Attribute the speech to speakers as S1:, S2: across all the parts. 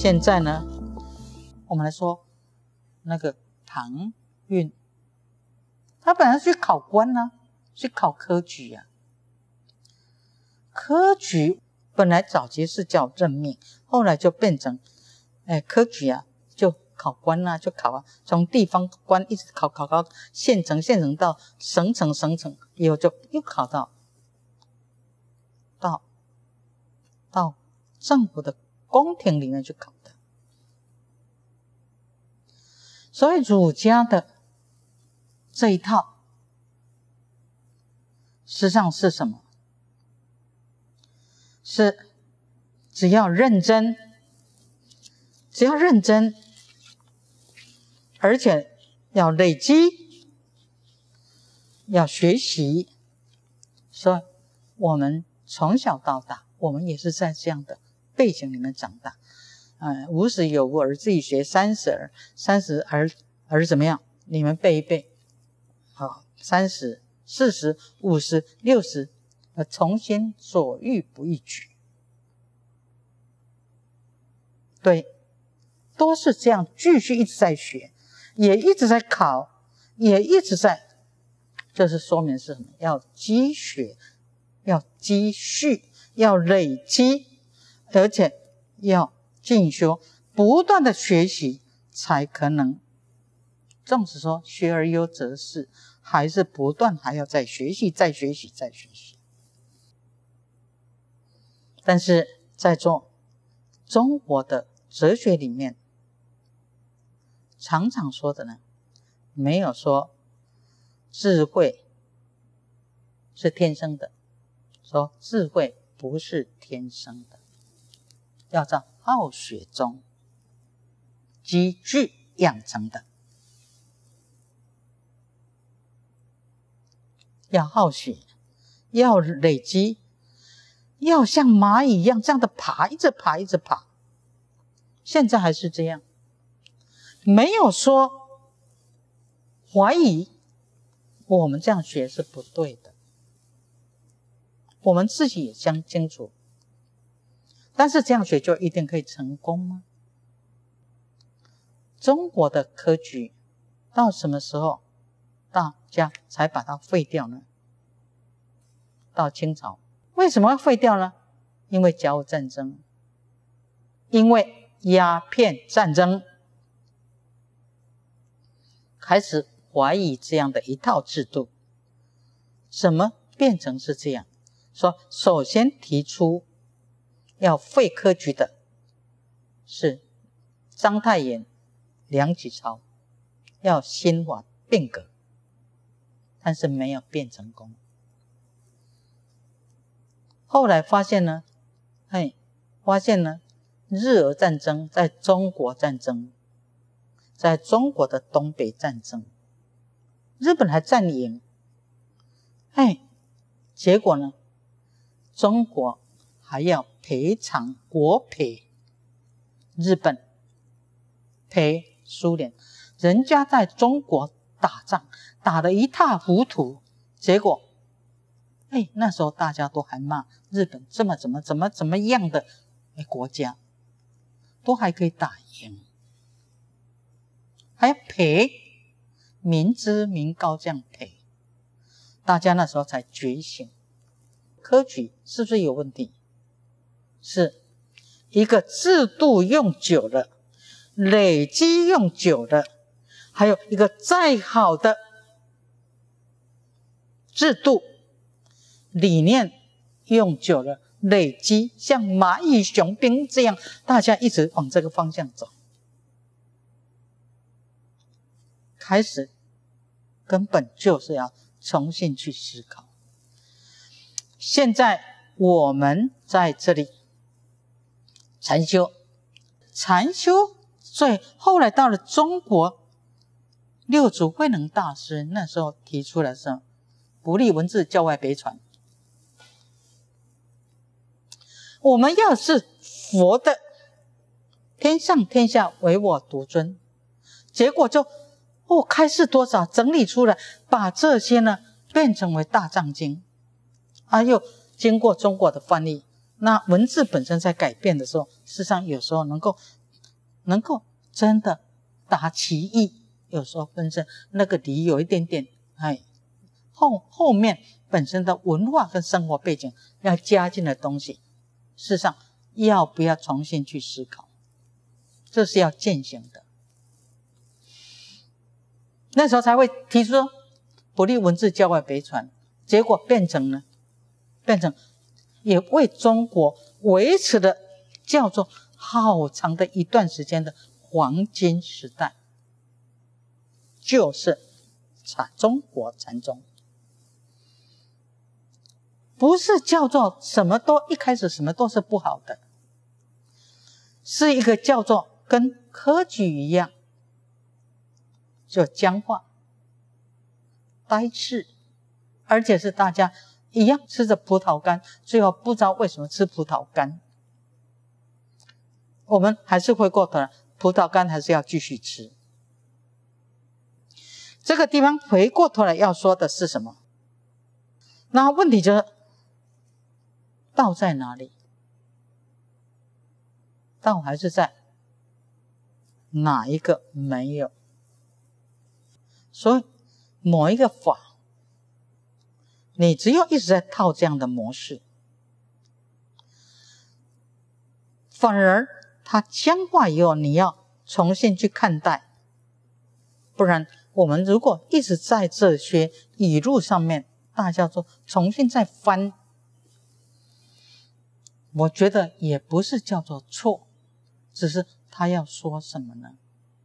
S1: 现在呢，我们来说那个唐运，他本来去考官啊，去考科举啊。科举本来早期是叫任命，后来就变成，科举啊，就考官啊，就考啊，从地方官一直考县城，县城到省城，省城以后就又考到政府的宫廷里面去考的。所以儒家的这一套实际上是什么？是只要认真，而且要累积，要学习。所以我们从小到大，我们也是在这样的背景里面长大。50有无而自己学，30而怎么样？你们背一背。30、40、50、60，从心所欲不逾矩。对，都是这样，继续一直在学，也一直在考，也一直在，这是说明是什么？要积学，要积蓄，要累积，而且要进修，不断的学习，才可能。纵使说学而优则仕，还是不断还要再学习，再学习，再学习。但是在中国的哲学里面，常常说的呢，没有说智慧是天生的，说智慧不是天生的，要在好学中积聚养成的。要好学，要累积，要像蚂蚁一样这样的爬，一直爬，一直爬。现在还是这样，没有说怀疑我们这样学是不对的，我们自己也相清楚。但是这样学就一定可以成功吗？中国的科举到什么时候大家才把它废掉呢？到清朝。为什么要废掉呢？因为甲午战争，因为鸦片战争，开始怀疑这样的一套制度。怎么变成是这样？说首先提出要废科举的是章太炎、梁启超，要新法变革，但是没有变成功。后来发现呢，日俄战争在中国战争，在中国的东北战争，日本还战赢，结果呢，中国还要赔偿国赔日本，赔苏联，人家在中国打仗打得一塌糊涂，结果那时候大家都还骂日本怎么样的国家，都还可以打赢，还要赔，民脂民膏这样赔，大家那时候才觉醒。科举是不是有问题？是一个制度用久了，累积用久了，还有一个再好的制度理念用久了，累积，像蚂蚁雄兵这样，大家一直往这个方向走，开始根本就是要重新去思考。现在我们在这里禅修，所以后来到了中国，六祖慧能大师那时候提出来是不立文字，教外别传。我们要是佛的天上天下唯我独尊，结果就开示多少，整理出来，把这些呢变成为大藏经，又经过中国的翻译，那文字本身在改变的时候，事实上有时候能够能够真的达其意。有时候本身那个理有一点点，后面本身的文化跟生活背景要加进的东西，事实上要不要重新去思考，这是要践行的。那时候才会提出说不利文字教外北传，结果变成也为中国维持了叫做好长的一段时间的黄金时代，就是中国禅宗。不是叫做一开始什么都是不好的，是一个叫做跟科举一样，就僵化、呆滞，而且是大家一样吃着葡萄干，最后不知道为什么吃葡萄干。我们还是回过头来，葡萄干还是要继续吃。这个地方回过头来要说的是什么？那问题就是道在哪里？道还是在哪一个没有？所以某一个法，你只有一直在套这样的模式，反而它僵化以后，你要重新去看待。不然我们如果一直在这些语录上面，大家说重新再翻，我觉得也不是叫做错，只是他要说什么呢？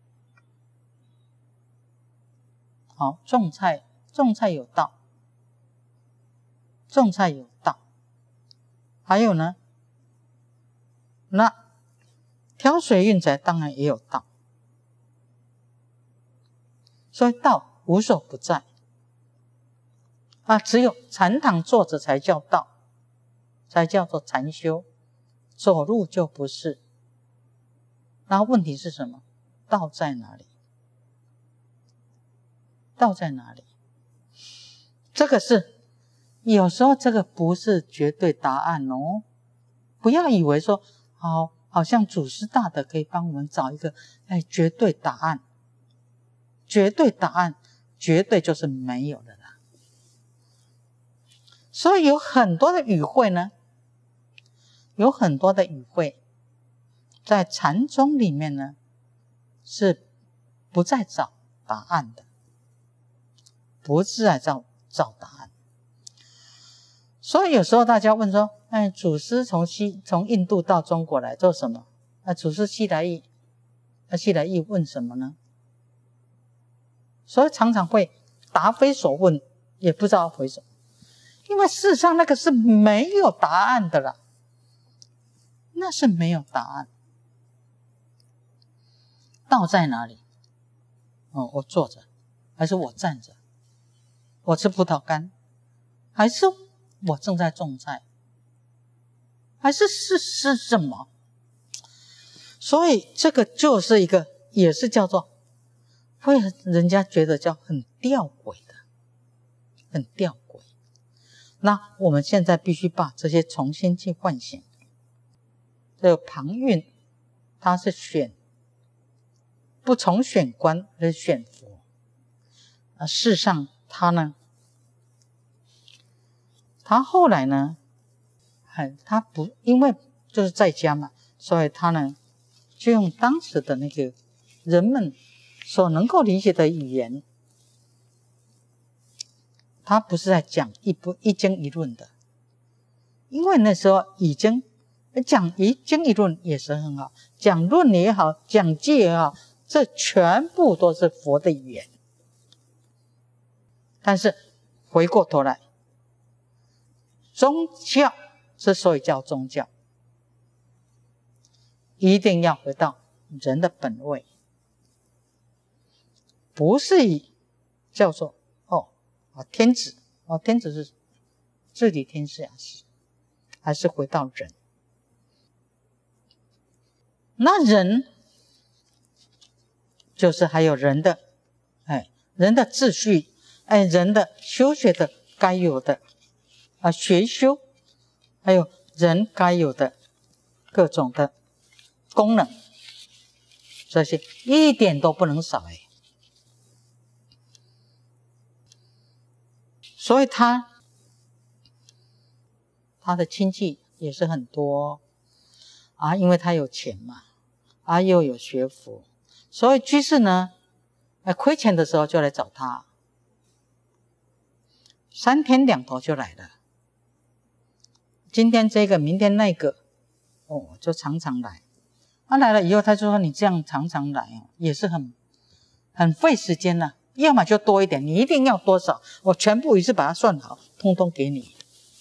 S1: 好，种菜有道，种菜有道。还有呢，那挑水运财当然也有道。所以道无所不在只有禅堂坐着才叫道，才叫做禅修，走路就不是。然后问题是什么？道在哪里？道在哪里？这个是有时候这个不是绝对答案哦，不要以为说好像祖师大德可以帮我们找一个绝对答案，绝对答案绝对就是没有的啦。所以有很多的语汇呢，有很多的语汇在禅宗里面呢是不再找答案的，不是在找答案。所以有时候大家问说，祖师从印度到中国来做什么？祖师西来意，西来意问什么呢？所以常常会答非所问，也不知道回什么。因为事实上那个是没有答案的啦，那是没有答案。道在哪里？我坐着，还是我站着？我吃葡萄干，还是我正在种菜？还是什么？所以这个就是一个，也是叫做会人家觉得叫很吊诡的，很吊诡。那我们现在必须把这些重新去唤醒。这个庞蕴他是不从选官而选佛，事实上他后来呢，他不因为就是在家嘛，所以他呢就用当时的那个人们所能够理解的语言，他不是在讲一经一论的，因为那时候已经讲一经一论也是很好，讲论也好，讲戒也好，这全部都是佛的语言。但是回过头来，宗教之所以叫宗教，一定要回到人的本位，不是以叫做天子天子是治理天下事，还是回到人。那人就是还有人的人的秩序，人的修学的该有的学修，还有人该有的各种的功能。 这些一点都不能少哎。所以他的亲戚也是很多啊，因为他有钱嘛，啊又有学府，所以居士呢，亏钱的时候就来找他，3天2头就来了。今天这个，明天那个，就常常来。来了以后，他就说：“你这样常常来也是很费时间了。要么就多一点，你一定要多少，我全部一次把它算好，通通给你。”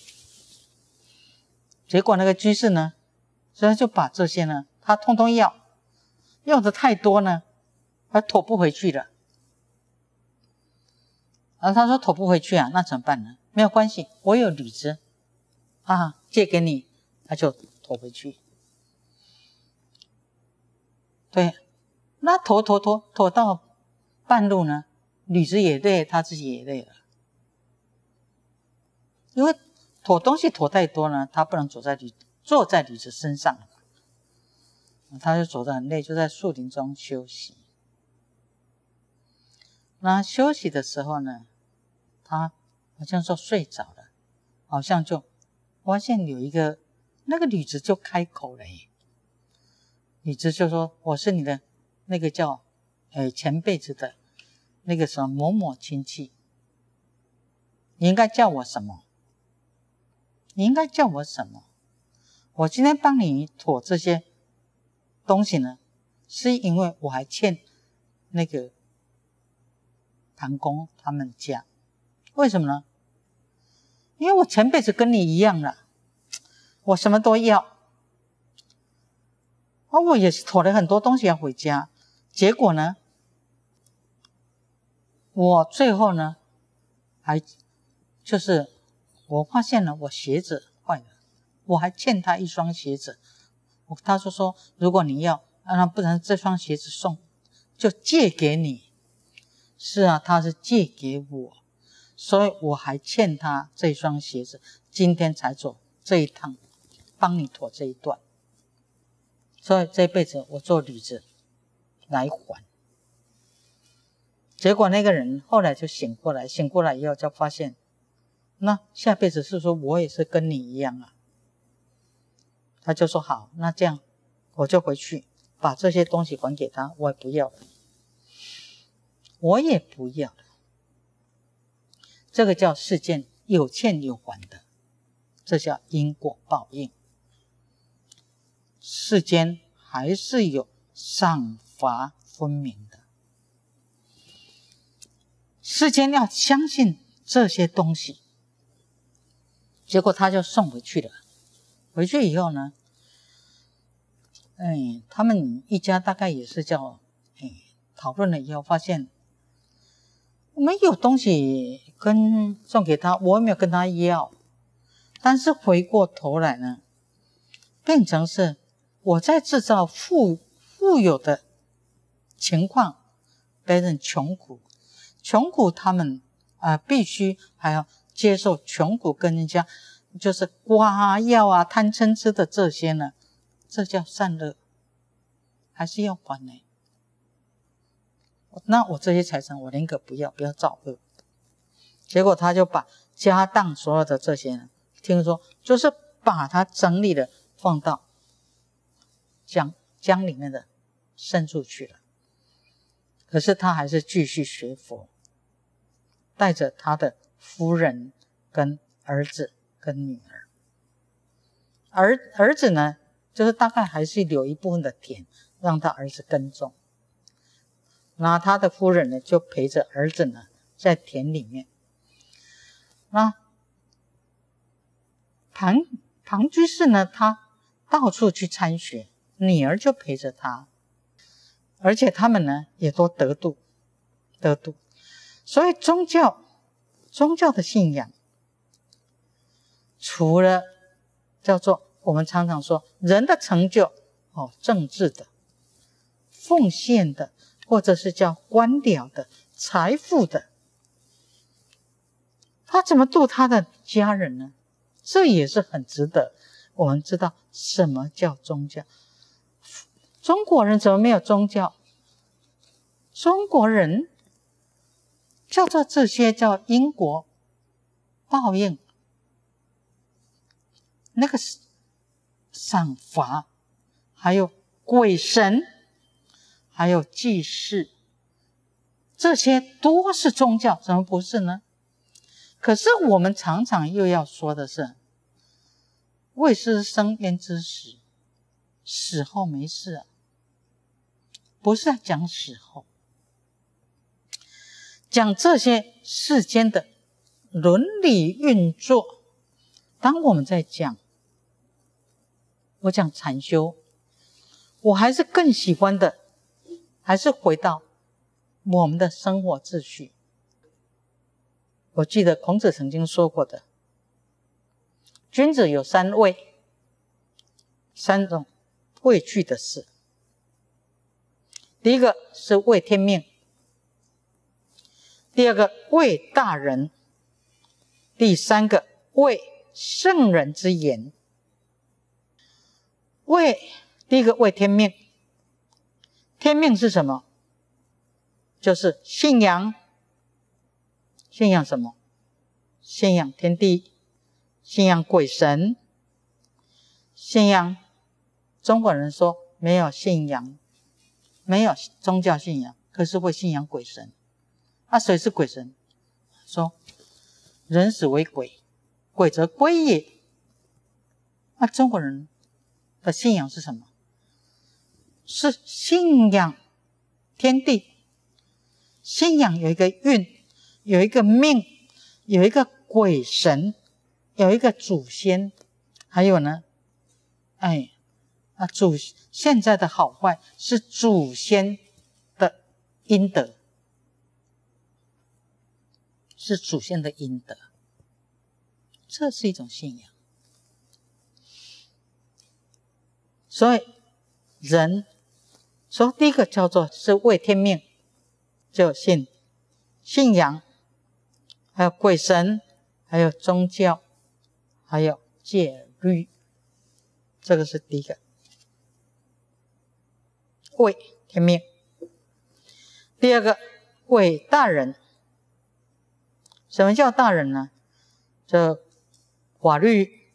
S1: 结果那个居士呢，所以就把这些呢，他通通要的太多呢，他驮不回去了。他说驮不回去啊，那怎么办呢？没有关系，我有履子啊，借给你，他就驮回去。对，那驮到半路呢，履子也累，他自己也累了，因为驮东西驮太多呢，他不能坐在履子身上，他就走得很累，就在树林中休息。那休息的时候呢，他好像说睡着了，好像就发现有一个那个履子就开口了耶。履子就说：“我是你的那个叫前辈子的那个什么某某亲戚，你应该叫我什么？你应该叫我什么？我今天帮你驮这些东西呢，是因为我还欠那个唐公他们家。为什么呢？因为我前辈子跟你一样了，我什么都要。我也是驮了很多东西要回家，结果呢，我最后呢，还就是我发现了我鞋子坏了，我还欠他一双鞋子。他说如果你要，那不然这双鞋子就借给你。是啊，他是借给我，所以我还欠他这双鞋子，今天才走这一趟，帮你驮这一段。所以这辈子我做履子来还。结果那个人后来就醒过来以后就发现，那下辈子是说我也是跟你一样啊。他就说好，那这样我就回去把这些东西还给他，我也不要了。这个叫世间有欠有还的，这叫因果报应。世间还是有赏罚分明的，世间要相信这些东西。结果他就送回去了。回去以后呢，他们一家大概也是叫讨论了以后，发现没有东西送给他，我也没有跟他要，但是回过头来呢，变成是我在制造富有的情况，别人穷苦他们必须还要接受穷苦，跟人家就是刮药啊、贪嗔痴的这些呢，这叫善恶，还是要还呢？那我这些财产我宁可不要造恶。结果他就把家当所有的这些呢，听说就是把它整理了，放到江里面的深处去了。可是他还是继续学佛，带着他的夫人跟儿子跟女儿。儿子呢，就是大概还是留一部分的田让他儿子耕种，那他的夫人呢就陪着儿子呢在田里面。那庞居士呢，他到处去参学，女儿就陪着他，而且他们呢也都得度。所以宗教的信仰，除了叫做我们常常说人的成就政治的、奉献的，或者是叫官僚的、财富的，他怎么度他的家人呢？这也是很值得我们知道什么叫宗教。中国人怎么没有宗教？ 中国人叫做这些叫因果报应，那个赏罚，还有鬼神，还有祭祀，这些都是宗教，怎么不是呢？可是我们常常又要说的是，未知生焉知死，死后没事啊，不是在讲死后，讲这些世间的伦理运作。当我们在讲，我讲禅修，我还是更喜欢的，还是回到我们的生活秩序。我记得孔子曾经说过的，君子有三畏，三种畏惧的事。第一个是畏天命，第二个畏大人，第三个畏圣人之言。第一个畏天命，天命是什么？就是信仰。信仰什么？信仰天地，信仰鬼神，信仰中国人说没有信仰，没有宗教信仰，可是会信仰鬼神。谁是鬼神？说人死为鬼，鬼则归也。中国人的信仰是什么？是信仰天地，信仰有一个运，有一个命，有一个鬼神，有一个祖先，还有呢，现在的好坏是祖先的阴德，是祖先的阴德，这是一种信仰。所以人说第一个叫做是畏天命，就信仰，还有鬼神，还有宗教，还有戒律，这个是第一个畏天命。第二个畏大人。什么叫大人呢？这法律，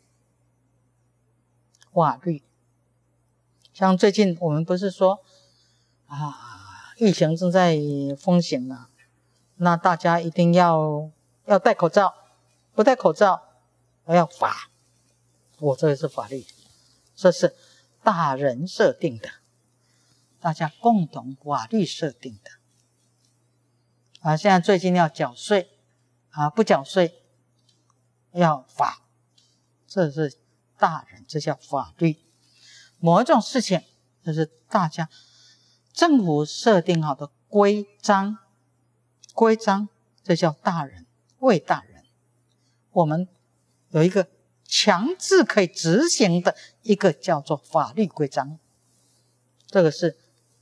S1: 像最近我们不是说疫情正在风行啊，那大家一定要戴口罩，不戴口罩要罚。这个是法律，这是大人设定的，大家共同法律设定的。现在最近要缴税不缴税要罚，这是大人，这叫法律。某一种事情就是大家政府设定好的规章，这叫大人，畏大人。我们有一个强制可以执行的一个叫做法律规章，这个是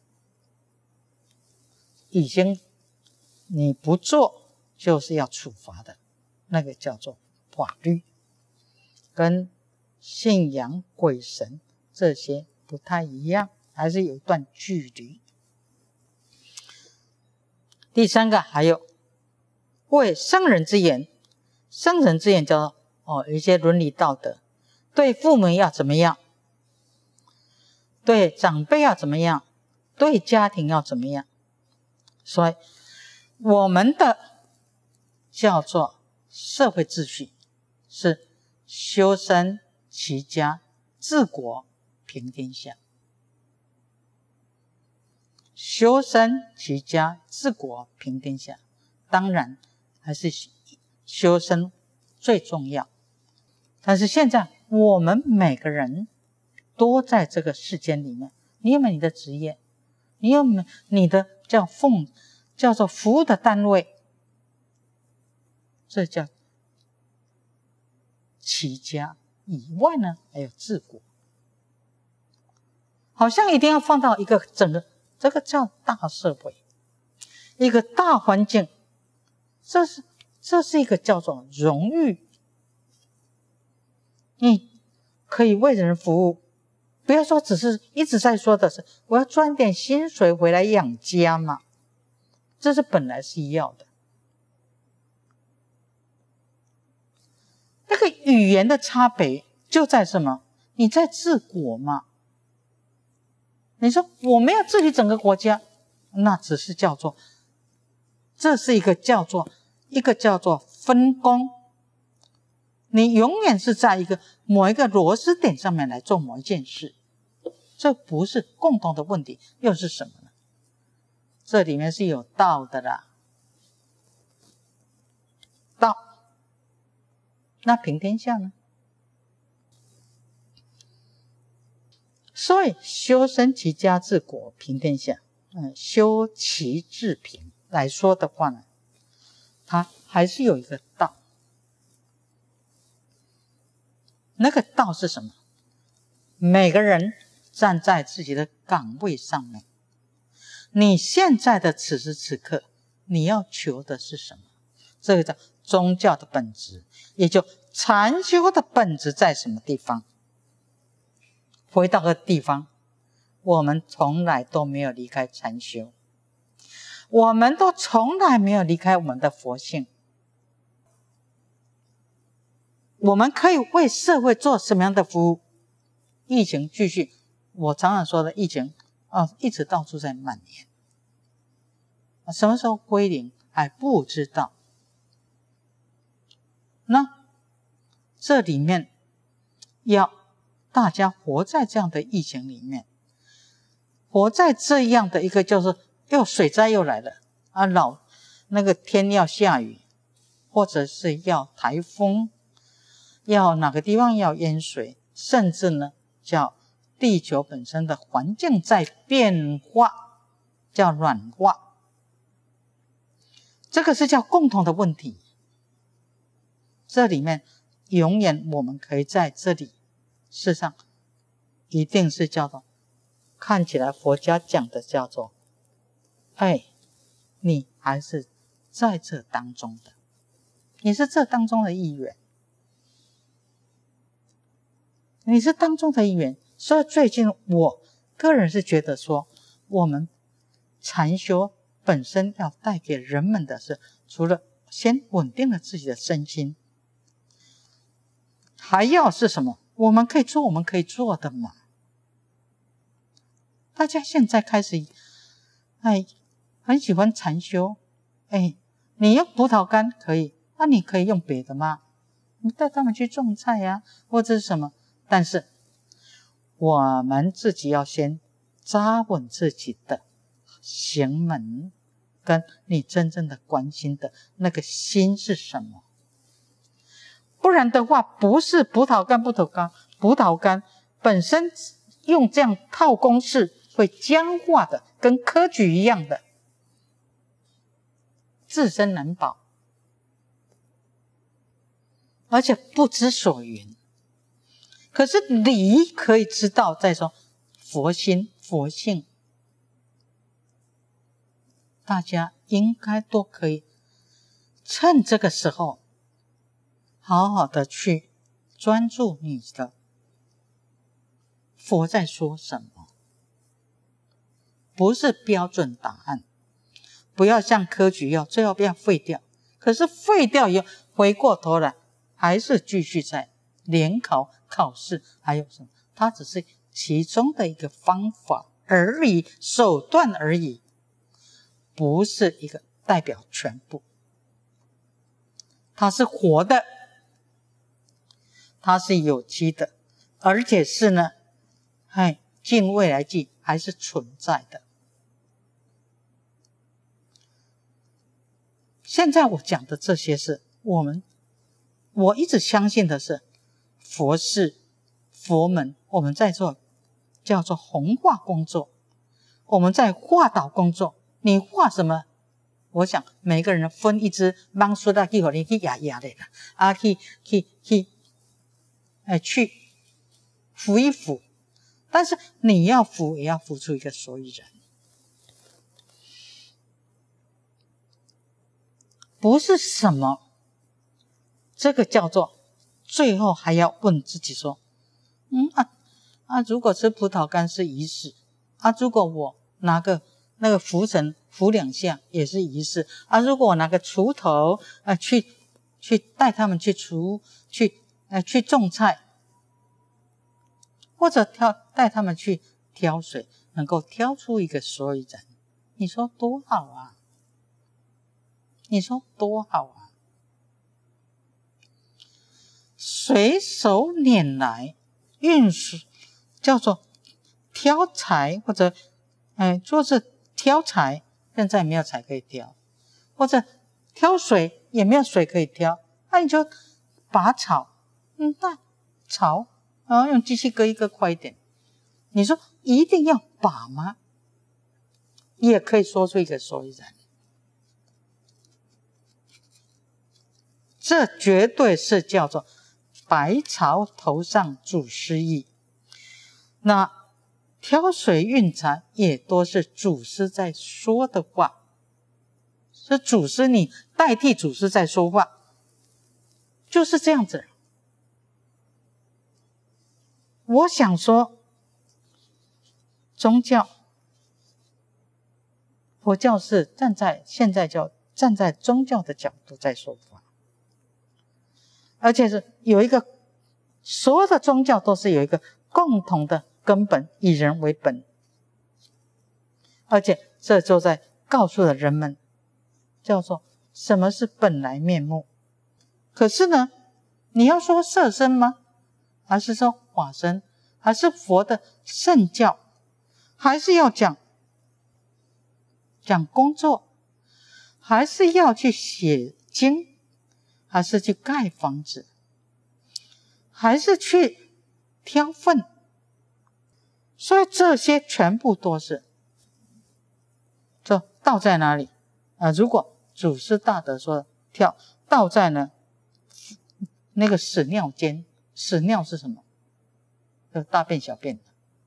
S1: 已经你不做就是要处罚的，那个叫做法律，跟信仰鬼神这些不太一样，还是有一段距离。第三个还有为圣人之言，圣人之言叫有一些伦理道德，对父母要怎么样，对长辈要怎么样，对家庭要怎么样。所以我们的叫做社会秩序是修身齐家治国平天下，修身齐家治国平天下，当然还是修身最重要。但是现在我们每个人都在这个世间里面，你有没有你的职业，你有没有你的叫做服务的单位，这叫齐家。以外呢还有治国，好像一定要放到一个整个这个叫大社会，一个大环境，这是一个叫做荣誉。你可以为人服务，不要说只是一直在说的是我要赚点薪水回来养家嘛， 这是本来是要的。那个语言的差别就在什么？你在治国嘛。你说我们要治理整个国家，那只是叫做，这是一个叫做分工。你永远是在某一个螺丝点上面来做某一件事，这不是共同的问题，又是什么呢？这里面是有道的啦，道。那平天下呢？所以修身齐家治国平天下，修齐治平来说的话呢，它还是有一个道。那个道是什么？每个人站在自己的岗位上面，你现在的此时此刻，你要求的是什么？这个叫宗教的本质，也就禅修的本质在什么地方？回到个地方，我们从来都没有离开禅修，我们都从来没有离开我们的佛性。我们可以为社会做什么样的服务？疫情继续，我常常说的疫情一直到处在蔓延，什么时候归零还不知道。那这里面要大家活在这样的疫情里面，活在这样的一个就是又水灾又来了那个天要下雨，或者是要台风，要哪个地方要淹水，甚至呢叫地球本身的环境在变化，叫暖化，这个是叫共同的问题。这里面永远我们可以在这里，事实上一定是叫做看起来佛家讲的叫做你还是在这当中的，你是这当中的一员，你是当中的一员。所以最近我个人是觉得说，我们禅修本身要带给人们的是，除了先稳定了自己的身心，还要是什么？我们可以做我们可以做的嘛。大家现在开始很喜欢禅修，你用葡萄干可以，那你可以用别的吗？你带他们去种菜呀，或者是什么？但是我们自己要先扎稳自己的行门，跟你真正的关心的那个心是什么。不然的话，不是葡萄干本身用这样套公式会僵化的，跟科举一样的，自身难保，而且不知所云。可是理可以知道，再说佛心佛性，大家应该都可以趁这个时候好好的去专注你的佛在说什么，不是标准答案，不要像科举要最后不要废掉，可是废掉以后回过头来还是继续在联考考试，还有什么？它只是其中的一个方法而已，手段而已，不是一个代表全部。它是活的，它是有机的，而且是呢，近未来际还是存在的。现在我讲的这些是我一直相信的是佛事佛门，我们在做叫做弘化工作，我们在化导工作。你化什么？我想每个人分一支芒树去给你去压的啦，去扶一扶，但是你要扶也要扶出一个所以然，不是什么。这个叫做最后还要问自己说，如果吃葡萄干是仪式，如果我拿个那个扶神扶2下也是仪式啊。如果我拿个锄头去带他们去种菜，或者带他们去挑水，能够挑出一个所以然，你说多好啊！你说多好啊！随手拈来，运输叫做挑柴，或者就是挑柴，现在没有柴可以挑，或者挑水也没有水可以挑，那你就拔草，那草用机器割一割快一点。你说一定要拔吗？也可以说出一个所以然。这绝对是叫做百草头上祖师意。那挑水运柴也都是祖师在说的话，是祖师你代替祖师在说话，就是这样子。我想说，宗教佛教是现在站在宗教的角度在说法，而且是有一个，所有的宗教都是有一个共同的根本，以人为本，而且这就在告诉了人们，叫做什么是本来面目。可是呢，你要说色身吗？还是说法身？还是佛的圣教？还是要讲工作？还是要去写经？还是去盖房子？还是去挑粪？所以这些全部都是，这道在哪里如果祖师大德说道在呢那个屎尿间，屎尿是什么？就大便小便的。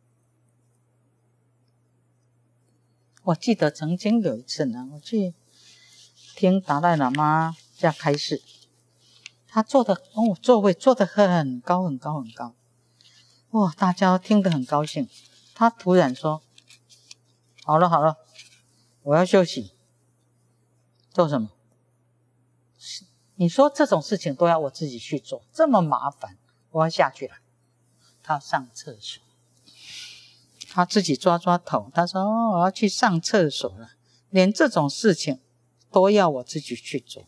S1: 我记得曾经有一次呢，我去听达赖喇嘛家开示，他座位坐得很高很高很高，哇，大家听得很高兴。他突然说：“好了，我要休息。”做什么？你说这种事情都要我自己去做，这么麻烦，我要下去了。他上厕所，他自己抓头，他说：“我要去上厕所了。”连这种事情都要我自己去做。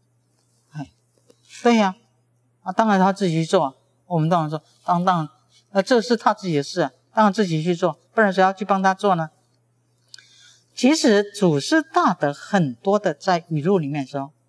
S1: 对呀，当然他自己去做，我们当然说，当然，这是他自己的事当然自己去做，不然谁要去帮他做呢？其实祖师大德很多的在语录里面说，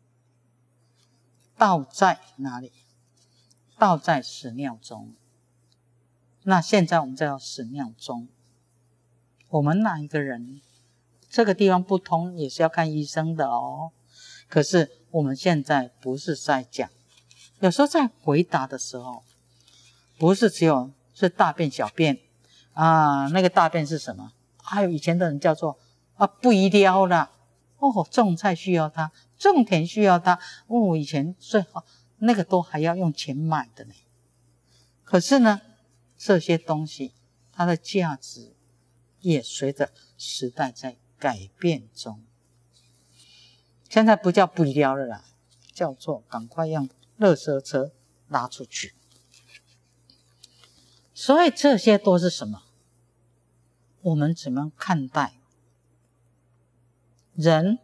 S1: 道在哪里？道在屎尿中。那现在我们叫屎尿中，我们哪一个人这个地方不通也是要看医生的哦。可是我们现在不是在讲，有时候在回答的时候，不是只有是大便小便那个大便是什么？还有以前的人叫做不医疗啦，种菜需要它，种田需要它，以前最好那个都还要用钱买的呢。可是呢，这些东西它的价值也随着时代在改变中。现在不叫不医疗了啦，叫做赶快让垃圾车拉出去。所以这些都是什么？我们怎么看待人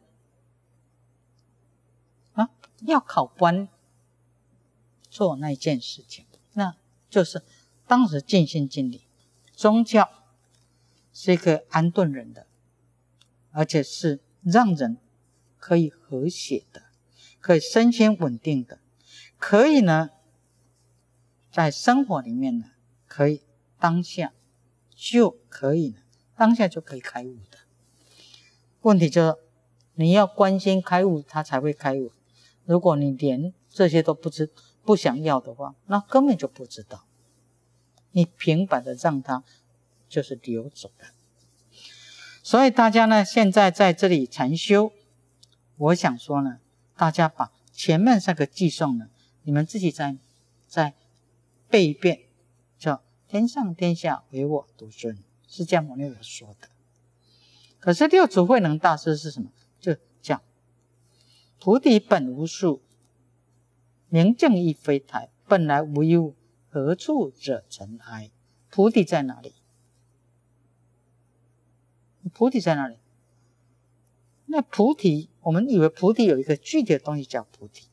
S1: 要考官做那件事情，那就是当时尽心尽力。宗教是一个安顿人的，而且是让人可以和谐的，可以身心稳定的，可以呢在生活里面呢可以当下就可以开悟的。问题就是你要关心开悟，他才会开悟。如果你连这些都不想要的话，那根本就不知道。你平白的让他就是流走了。所以大家呢现在在这里禅修，我想说呢，大家把前面3个偈颂呢，你们自己再背一遍，叫天上天下唯我独尊，释迦牟尼有说的。 可是六祖慧能大师是什么？就讲菩提本无树，明镜亦非台，本来无一物，何处惹尘埃？菩提在哪里？菩提在哪里？那菩提，我们以为菩提有一个具体的东西叫菩提，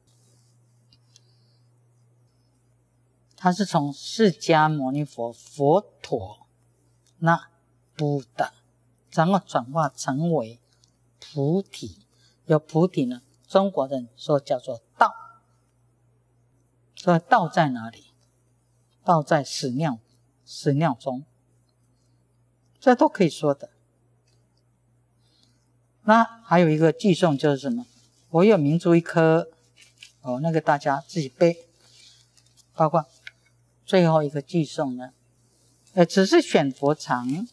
S1: 它是从释迦牟尼佛佛陀那不的，然后转化成为菩提。有菩提呢，中国人说叫做道。所以道在哪里？道在始尿中，这都可以说的。那还有一个偈颂就是什么？我有明珠一颗，那个大家自己背。包括最后一个偈颂呢，只是选佛常，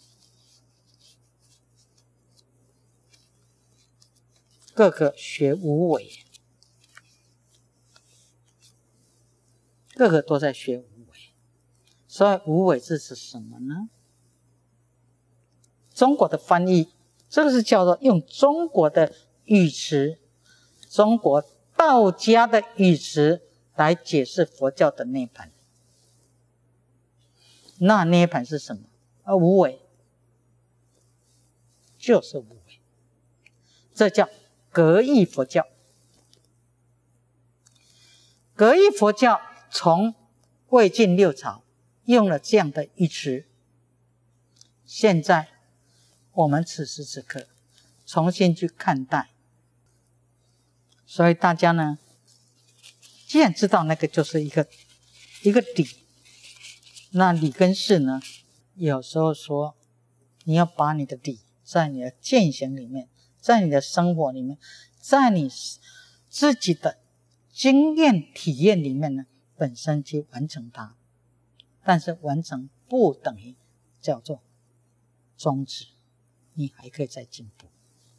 S1: 个个学无为，个个都在学无为。所以无为这是什么呢？中国的翻译，这个是叫做用中国的语词，中国道家的语词来解释佛教的涅槃。那涅槃是什么？无为，就是无为。这叫格义佛教。格义佛教从魏晋六朝用了这样的一词，现在我们此时此刻重新去看待。所以大家呢，既然知道那个就是一个理，那理跟事呢，有时候说你要把你的理在你的践行里面，在你的生活里面，在你自己的经验体验里面呢，本身去完成它。但是完成不等于叫做终止，你还可以再进步。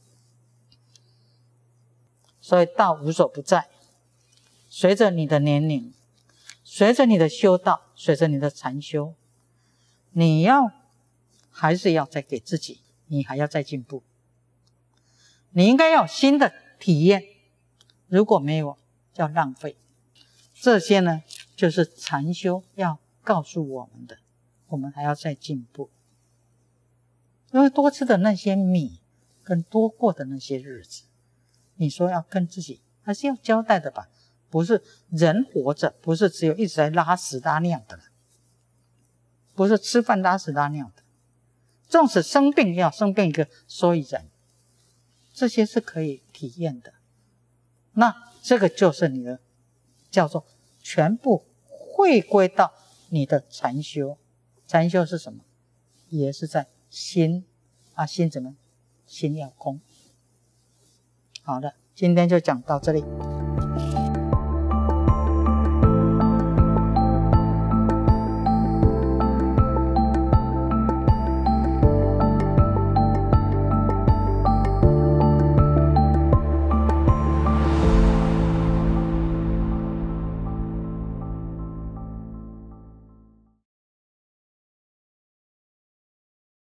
S1: 所以道无所不在，随着你的年龄，随着你的修道，随着你的禅修，你还是要再给自己，你还要再进步。你应该要有新的体验，如果没有叫浪费。这些呢，就是禅修要告诉我们的，我们还要再进步。因为多吃的那些米跟多过的那些日子，你说要跟自己还是要交代的吧？不是人活着，不是只有一直在拉屎拉尿的了，不是吃饭拉屎拉尿的。纵使生病，要生病一个所以然，这些是可以体验的。那这个就是你的叫做全部回归到你的禅修。禅修是什么？也是在心啊，心怎么？心要空。好的，今天就讲到这里。